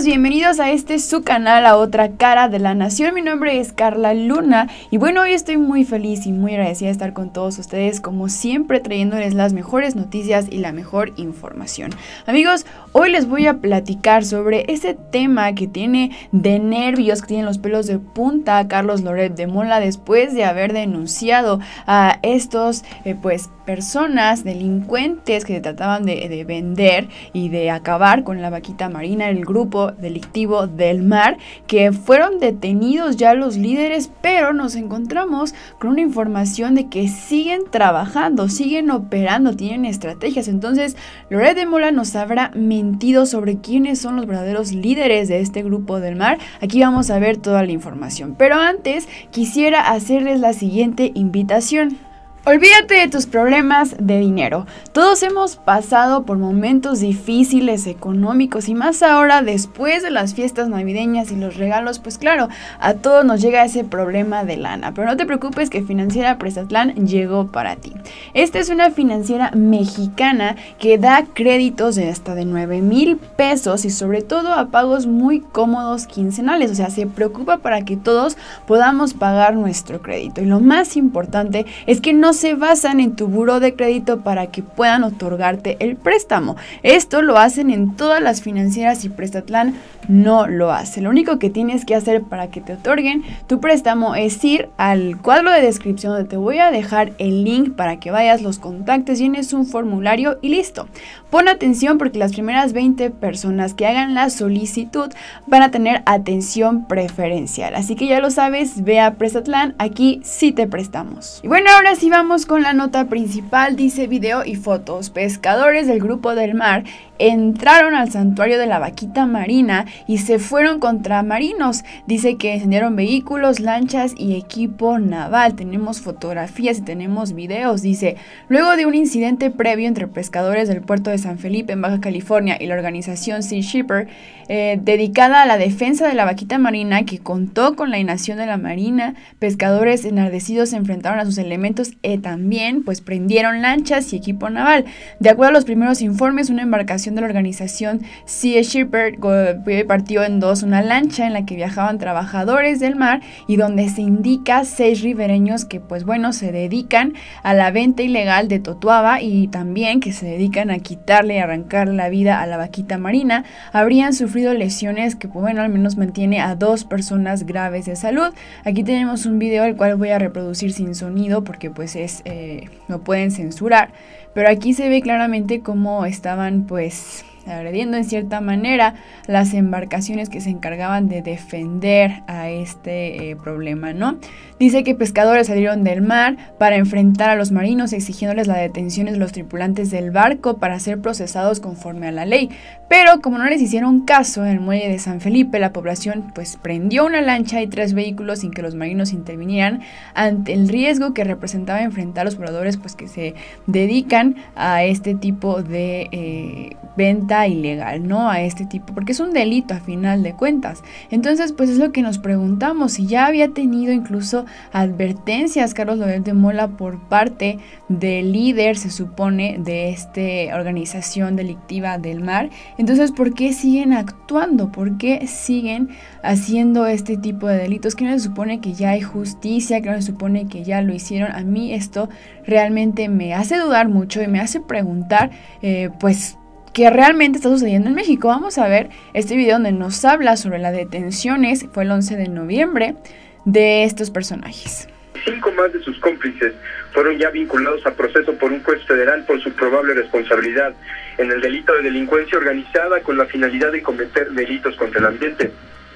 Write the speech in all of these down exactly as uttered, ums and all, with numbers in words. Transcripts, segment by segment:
bienvenidos a este su canal, a otra cara de la nación. Mi nombre es Carla Luna y bueno, hoy estoy muy feliz y muy agradecida de estar con todos ustedes, como siempre, trayéndoles las mejores noticias y la mejor información. Amigos, hoy les voy a platicar sobre ese tema que tiene de nervios, que tienen los pelos de punta a Carlos Loret de Mola después de haber denunciado a estos eh, pues personas, delincuentes que trataban de, de vender y de acabar con la vaquita marina, el grupo delictivo del mar, que fueron detenidos ya los líderes, pero nos encontramos con una información de que siguen trabajando, siguen operando, tienen estrategias. Entonces, Loret de Mola nos habrá mentido sobre quiénes son los verdaderos líderes de este grupo del mar. Aquí vamos a ver toda la información, pero antes quisiera hacerles la siguiente invitación. Olvídate de tus problemas de dinero. Todos hemos pasado por momentos difíciles económicos y más ahora después de las fiestas navideñas y los regalos, pues claro, a todos nos llega ese problema de lana. Pero no te preocupes que Financiera Prestatlán llegó para ti. Esta es una financiera mexicana que da créditos de hasta de nueve mil pesos y sobre todo a pagos muy cómodos quincenales. O sea, se preocupa para que todos podamos pagar nuestro crédito. Y lo más importante es que no se basan en tu buró de crédito para que puedan otorgarte el préstamo. Esto lo hacen en todas las financieras y Prestatlán no lo hace. Lo único que tienes que hacer para que te otorguen tu préstamo es ir al cuadro de descripción donde te voy a dejar el link para que vayas, los contactes, llenes un formulario y listo. Pon atención porque las primeras veinte personas que hagan la solicitud van a tener atención preferencial. Así que ya lo sabes, ve a Prestatlán, aquí sí te prestamos. Y bueno, ahora sí vamos con la nota principal. Dice: video y fotos. Pescadores del grupo del mar entraron al santuario de la vaquita marina y se fueron contra marinos. Dice que incendiaron vehículos, lanchas y equipo naval. Tenemos fotografías y tenemos videos. Dice: luego de un incidente previo entre pescadores del puerto de San Felipe en Baja California y la organización Sea Shepherd, eh, dedicada a la defensa de la vaquita marina, que contó con la inacción de la marina, pescadores enardecidos se enfrentaron a sus elementos y también pues prendieron lanchas y equipo naval. De acuerdo a los primeros informes, una embarcación de la organización Sea Shepherd partió en dos, una lancha en la que viajaban trabajadores del mar y donde se indica seis ribereños que pues bueno se dedican a la venta ilegal de totuaba y también que se dedican a quitarle y arrancarle la vida a la vaquita marina, habrían sufrido lesiones que pues bueno al menos mantiene a dos personas graves de salud. Aquí tenemos un video el cual voy a reproducir sin sonido porque pues es eh, no pueden censurar, pero aquí se ve claramente cómo estaban pues agrediendo en cierta manera las embarcaciones que se encargaban de defender a este eh, problema, ¿no? Dice que pescadores salieron del mar para enfrentar a los marinos exigiéndoles la detención de los tripulantes del barco para ser procesados conforme a la ley, pero como no les hicieron caso, en el muelle de San Felipe la población pues prendió una lancha y tres vehículos sin que los marinos intervinieran ante el riesgo que representaba enfrentar a los pobladores pues que se dedican a este tipo de eh, venta ilegal, ¿no? A este tipo, porque es un delito a final de cuentas. Entonces pues es lo que nos preguntamos, si ya había tenido incluso advertencias Carlos Loret de Mola por parte del líder, se supone, de esta organización delictiva del mar. Entonces, ¿por qué siguen actuando? ¿Por qué siguen haciendo este tipo de delitos? Que no se supone que ya hay justicia, que no se supone que ya lo hicieron. A mí esto realmente me hace dudar mucho y me hace preguntar, eh, pues, ¿qué realmente está sucediendo en México? Vamos a ver este video donde nos habla sobre las detenciones, fue el once de noviembre, de estos personajes. Cinco más de sus cómplices fueron ya vinculados a proceso por un juez federal por su probable responsabilidad en el delito de delincuencia organizada con la finalidad de cometer delitos contra el ambiente.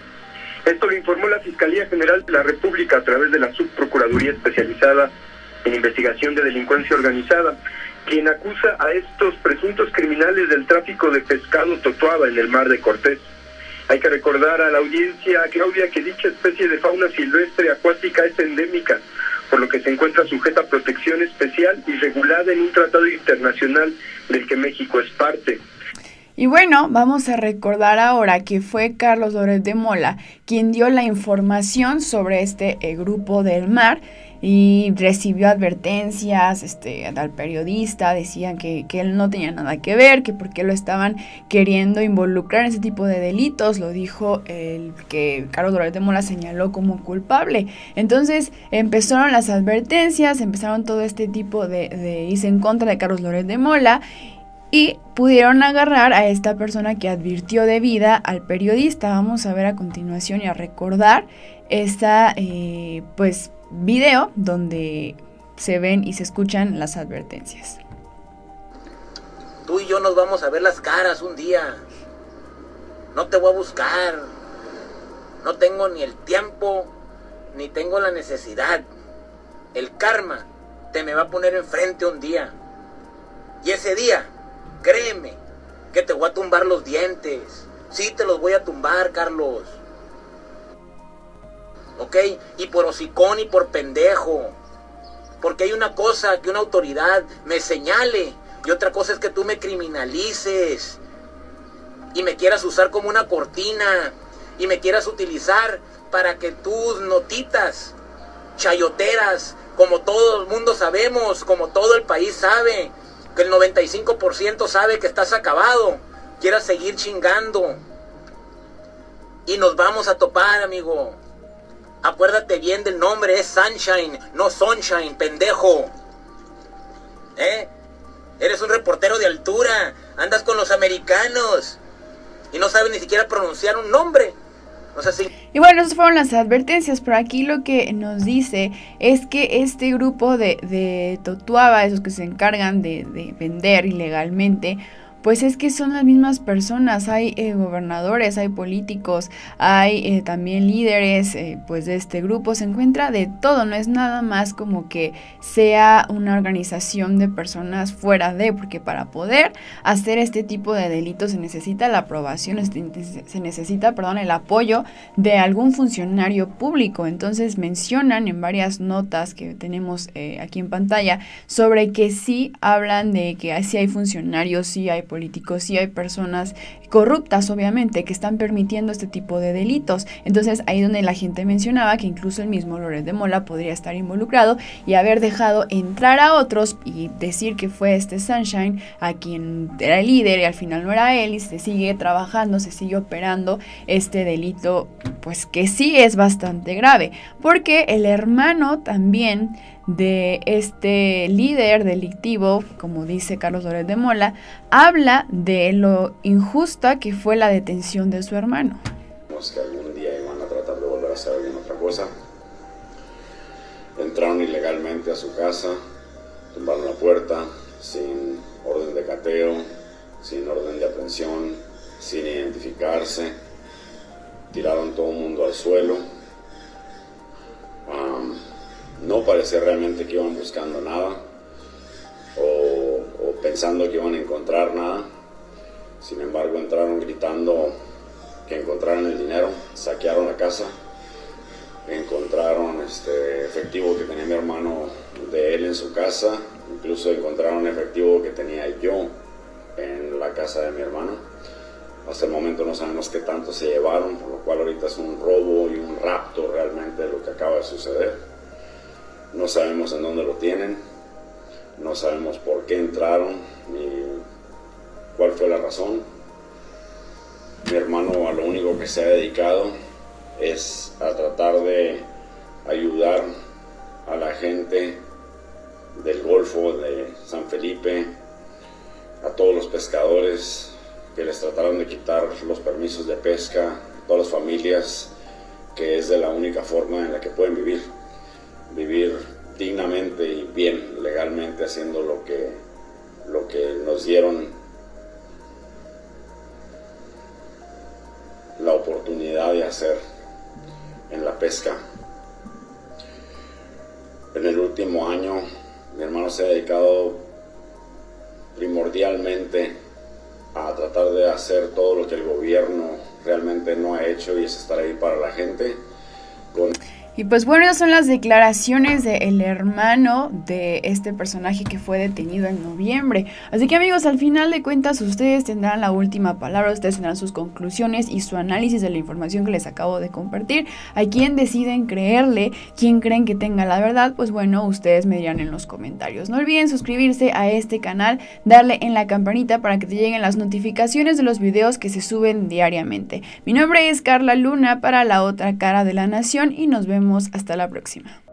Esto lo informó la Fiscalía General de la República a través de la Subprocuraduría Especializada en Investigación de Delincuencia Organizada, quien acusa a estos presuntos criminales del tráfico de pescado totuaba en el mar de Cortés. Hay que recordar a la audiencia, Claudia, que dicha especie de fauna silvestre acuática es endémica, por lo que se encuentra sujeta a protección especial y regulada en un tratado internacional del que México es parte. Y bueno, vamos a recordar ahora que fue Carlos Loret de Mola quien dio la información sobre este eh, grupo del mar. y recibió advertencias este, al periodista, decían que, que él no tenía nada que ver, que porque lo estaban queriendo involucrar en ese tipo de delitos, lo dijo el que Carlos Loret de Mola señaló como culpable. Entonces empezaron las advertencias, empezaron todo este tipo de, de irse en contra de Carlos Loret de Mola, y pudieron agarrar a esta persona que advirtió de vida al periodista. Vamos a ver a continuación y a recordar esta eh, pues video donde se ven y se escuchan las advertencias. Tú y yo nos vamos a ver las caras un día. No te voy a buscar. No tengo ni el tiempo, ni tengo la necesidad. El karma te me va a poner enfrente un día. Y ese día, créeme, que te voy a tumbar los dientes. Sí, te los voy a tumbar, Carlos. ¿Ok? Y por hocicón y por pendejo. Porque hay una cosa que una autoridad me señale, y otra cosa es que tú me criminalices y me quieras usar como una cortina y me quieras utilizar para que tus notitas chayoteras, como todo el mundo sabemos, como todo el país sabe, que el noventa y cinco por ciento sabe que estás acabado, quieras seguir chingando. Y nos vamos a topar, amigo. Acuérdate bien del nombre, es Sunshine, no Sunshine, pendejo. ¿Eh? Eres un reportero de altura, andas con los americanos y no sabes ni siquiera pronunciar un nombre. O sea, sí. Y bueno, esas fueron las advertencias, pero aquí lo que nos dice es que este grupo de, de Totuaba, esos que se encargan de, de vender ilegalmente, pues es que son las mismas personas. Hay eh, gobernadores, hay políticos, hay eh, también líderes eh, pues de este grupo. Se encuentra de todo, no es nada más como que sea una organización de personas fuera de, porque para poder hacer este tipo de delitos se necesita la aprobación, se necesita, perdón, el apoyo de algún funcionario público. Entonces mencionan en varias notas que tenemos eh, aquí en pantalla sobre que sí hablan de que sí hay funcionarios, sí hay políticos, sí hay personas corruptas, obviamente, que están permitiendo este tipo de delitos. Entonces ahí donde la gente mencionaba que incluso el mismo Loret de Mola podría estar involucrado y haber dejado entrar a otros y decir que fue este Sunshine a quien era el líder y al final no era él, y se sigue trabajando, se sigue operando este delito, pues que sí es bastante grave, porque el hermano también de este líder delictivo, como dice Carlos Loret de Mola, habla de lo injusta que fue la detención de su hermano. Que algún día iban a tratar de volver a hacer alguna otra cosa. Entraron ilegalmente a su casa, tumbaron la puerta sin orden de cateo, sin orden de aprehensión, sin identificarse, tiraron todo el mundo al suelo. Um, no parecía realmente que iban buscando nada o, o pensando que iban a encontrar nada. Sin embargo, entraron gritando que encontraron el dinero, saquearon la casa, encontraron este efectivo que tenía mi hermano de él en su casa, incluso encontraron efectivo que tenía yo en la casa de mi hermano. Hasta el momento no sabemos qué tanto se llevaron, por lo cual ahorita es un robo y un rapto realmente lo que acaba de suceder. No sabemos en dónde lo tienen, no sabemos por qué entraron ni cuál fue la razón. Mi hermano a lo único que se ha dedicado es a tratar de ayudar a la gente del Golfo de San Felipe, a todos los pescadores que les trataron de quitar los permisos de pesca, a todas las familias, que es de la única forma en la que pueden vivir. Vivir dignamente y bien, legalmente, haciendo lo que, lo que nos dieron la oportunidad de hacer en la pesca. En el último año, mi hermano se ha dedicado primordialmente a tratar de hacer todo lo que el gobierno realmente no ha hecho, y es estar ahí para la gente. Con Y pues bueno, esas son las declaraciones del hermano de este personaje que fue detenido en noviembre. Así que amigos, al final de cuentas ustedes tendrán la última palabra, ustedes tendrán sus conclusiones y su análisis de la información que les acabo de compartir. ¿A quién deciden creerle? ¿Quién creen que tenga la verdad? Pues bueno, ustedes me dirán en los comentarios. No olviden suscribirse a este canal, darle en la campanita para que te lleguen las notificaciones de los videos que se suben diariamente. Mi nombre es Carla Luna para La Otra Cara de la Nación y nos vemos hasta la próxima.